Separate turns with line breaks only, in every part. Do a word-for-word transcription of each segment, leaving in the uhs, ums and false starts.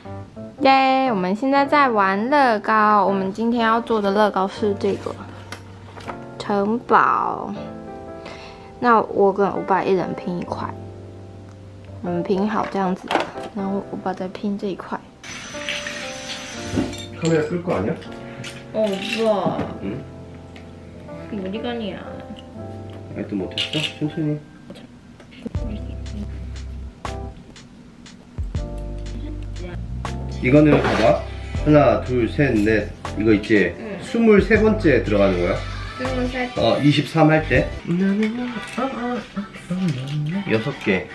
耶！我们现在在玩乐高，我们今天要做的乐高是这个城堡。那我跟欧巴一人拼一块，我们拼好这样子，然后欧巴再拼这一块。
카메라 끌 거 아니야?
어, 오빠.
응?
어디 가냐?
아직도 못했어? 천천히. 이거는 봐봐. 하나, 둘, 셋, 넷. 이거 있지?
응.
스물세 번째 들어가는 거야.
스물세.
어, 이십삼 할 때. 여섯 개.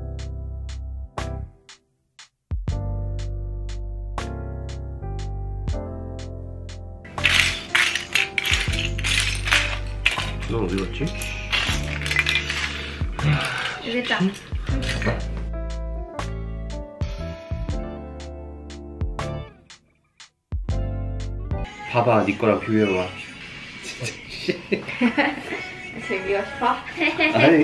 넌 어디 갔지?
여기 있다.
응? 봐봐, 네 거랑 비교해봐. 진짜 씨.
재미가 싶어?
아니.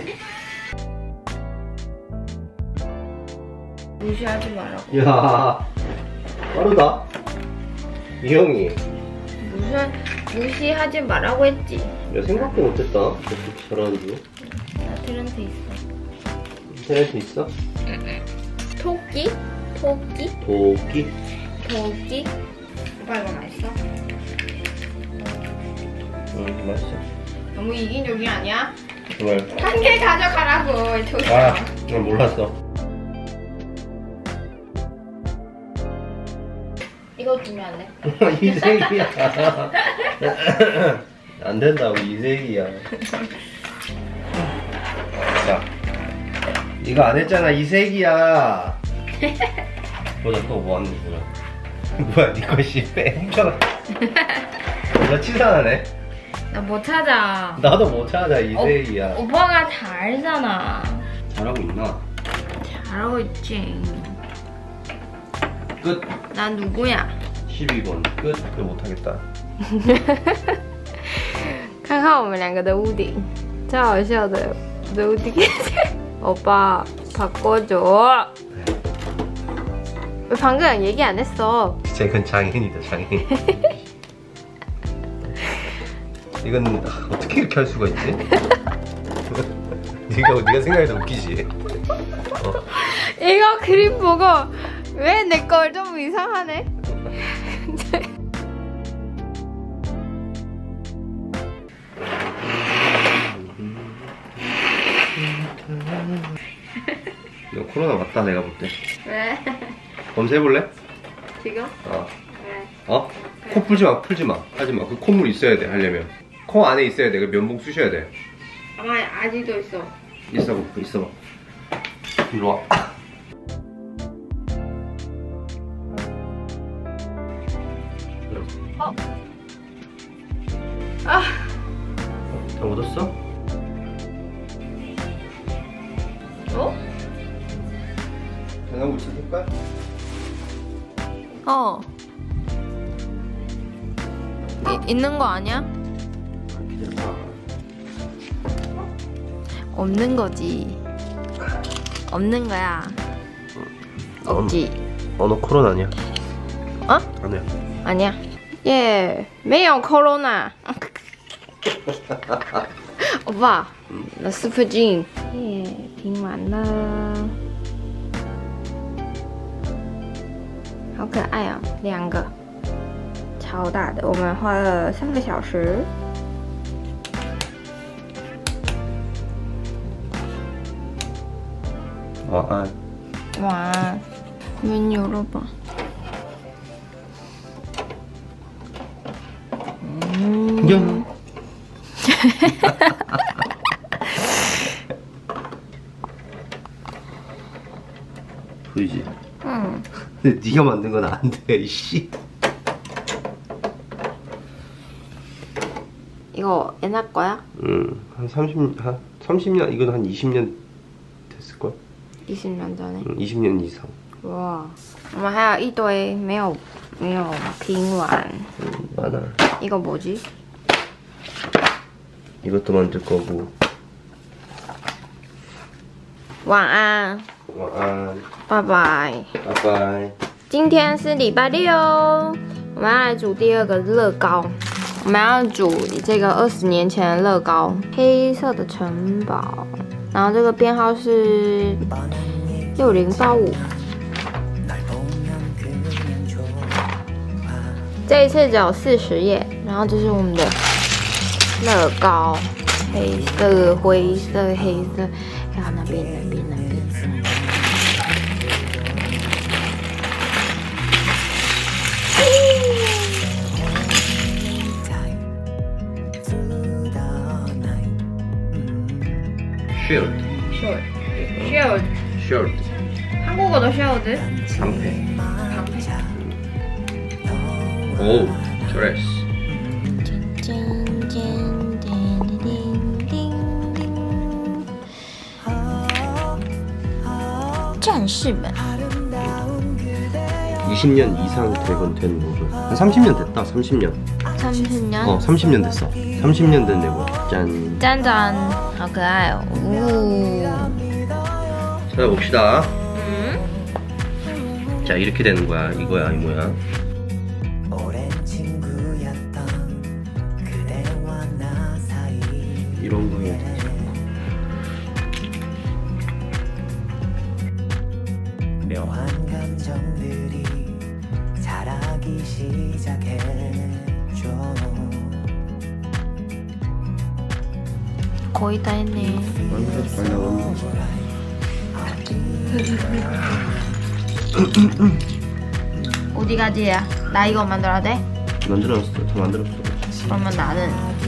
무시하지 말라고.
야, 빠르다. 이 형이.
무슨 무시하지 말라고 했지.
야, 생각도 못했다. 저렇게 잘하는 줄.
나 탤런트 있어.
탤런트 있어?
토끼? 토끼?
도끼?
토끼? 오빠 이거 맛있어?
응, 맛있어.
너무 이기적이 아니야?
정말.
한 개 가져가라고. 토끼.
아, 난 몰랐어.
이거 주면 안 돼?
이색이야. 안 된다고, 이색이야. 자, 이거 안 했잖아, 이색이야. 보자, 또 뭐 하는 거야? 뭐야, 니 것이 훔쳐가. 나 치사하네.
나 못 찾아.
나도 못 찾아, 이색이야.
오, 오빠가 다 알잖아.
잘하고 있나?
잘하고 있지.
끝.
난 누구야?
십이 번. 끝. 그거 못하겠다.
看看我们两个的屋顶，超好笑的。我的屋顶，欧巴바꿔줘。왜 방금 얘기 안 했어?
진짜 이건 장인이다, 장인. 이건 어떻게 이렇게 할 수가 있지? 네가 네가 생각해도 웃기지. 어.
이거 그림 보고 왜 내 걸 좀 이상하네?
너 코로나 맞다, 내가 볼 때.
왜?
검사해볼래?
지금?
어.
왜?
어? 코 풀지 마, 풀지 마. 하지 마. 그 콧물 있어야 돼, 하려면. 코 안에 있어야 돼. 그 면봉 쑤셔야 돼.
아마 아직도 있어.
있어, 있어. 이리 와.
어? 아.
다 묻었어?
어?
전화 붙일 색깔?
어. 이, 있는 거 아니야? 없는 거지. 없는 거야. 없지.
어, 너 코로나 아니야?
어?
아니야.
아니야. 예, 没有 코로나. 오빠, 나 스프진. 예, 拼完了。好可爱哦，两个，超大的。我们花了三个小时。
晚安。
晚安。문 열어봐. 음.
야. 보이지?
응.
근데 네가 만든 건 안 돼, 이씨.
이거 옛날 거야?
응, 한 삼십, 한 삼십 년, 이건 한 이십 년 됐을걸?
이십 년 전에.
응, 이십 년 이상.
哇，我们还有一堆没有没有拼完。
응, 많아.
이거 뭐지?
이것도 만들 거고.
晚安，
晚安，
拜拜。
拜拜。
今天是礼拜六，我们要来煮第二个乐高。我们要煮这个二十年前的乐高，黑色的城堡，然后这个编号是六零八五。这一次只有四十页，然后这是我们的乐高，黑色、灰色、黑色，还有那边、那边、那边。
Shield,
Shield, Shield,
Shield.
한국어도 Shield?
방패.
방패.
오, 드레스.
战士们
이십 년 이상 되건 된 거죠. 한 삼십 년 됐다. 삼십 년.
삼십 년?
어, 삼십 년 됐어. 삼십 년 된 레고. 짠.
짠짠, 好可爱哦. 오.
찾아봅시다.
음?
자, 이렇게 되는 거야. 이거야, 이 모양. 이런 거야.
묘한 감정들이 자라기 시작했죠.
거의 다 했네.
많이 나왔네.
어디까지야? 나 이거 만들어야 돼?
만들었어. 다 만들었어.
그러면 나는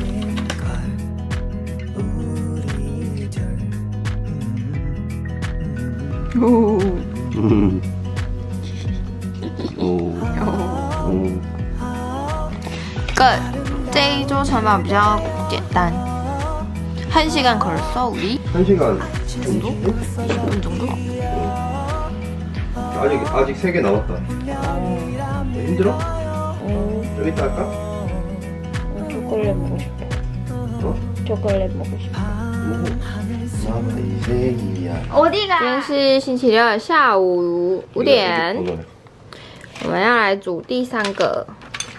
오.
음. 오. 오.
끝. 这一桌城堡比较简单. 한 시간 걸었어 우리?
한 시간
정도? 이 정도?
아직 아직 세 개 남았다. 힘들어? 좀 이따 할까?
초콜릿 먹고 싶어.
어?
초콜릿 먹고 싶어.
마마 이생이야.
어디가? 今天是星期六下午五点，我们要来煮第三个，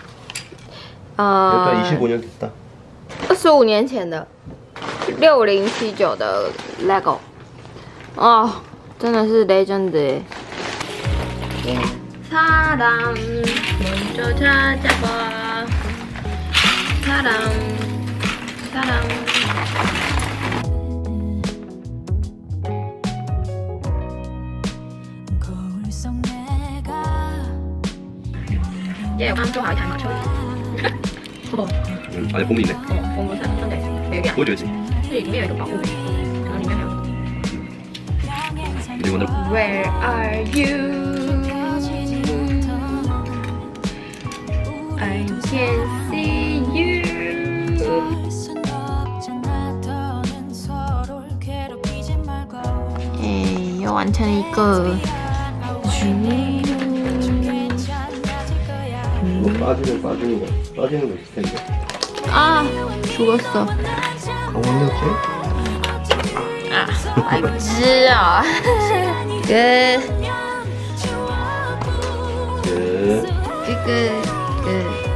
呃，
일단 이십오 년 됐다.
二十五年前的六零七九的 LEGO， 哦，真的是 legend 耶。 사람 먼저 찾아봐. 사람 사람. 얘 약간 좀 아이 잘 맞춰. 어.
음, 안에 봄이 있네.
어, 어머 산데 여기 안.
보여줘야지.
这里面有一个保护杯，然后里面还有。
이거는
Where are you? I can see you. 예, 又完成一个。
뭐 빠지는 빠지는 거 빠지는 거 있을 텐데.
아, 죽었어.
강원이었지?
아, 알지요. 끝.
그
끝, 끝, 끝.